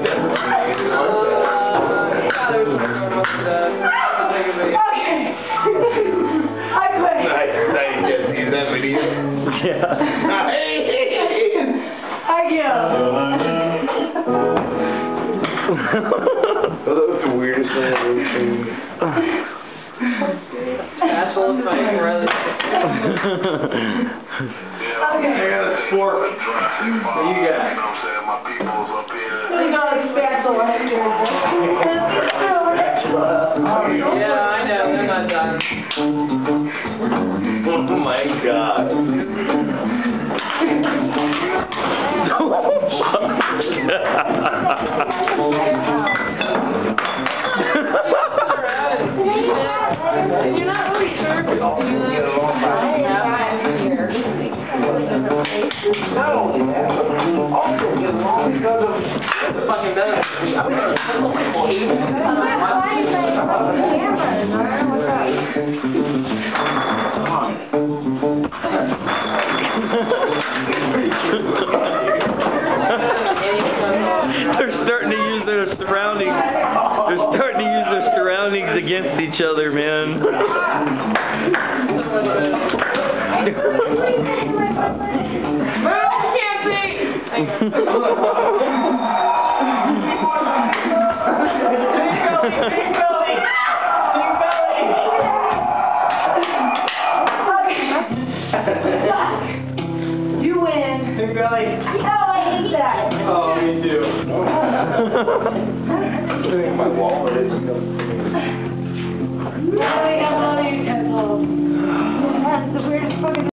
That was the weirdest thing I've ever seen. Asshole fighting rather than... Okay. I got a fork. What you got? We got a spatula. Yeah, I know, they're not done. Oh my god. You're not really sure if it's Not only that, but also get along because of the fucking better. They're starting to use their surroundings. They're starting to use their surroundings against each other, man. You win. Big belly. Oh, I hate that. Oh, me too. I think my wallet is.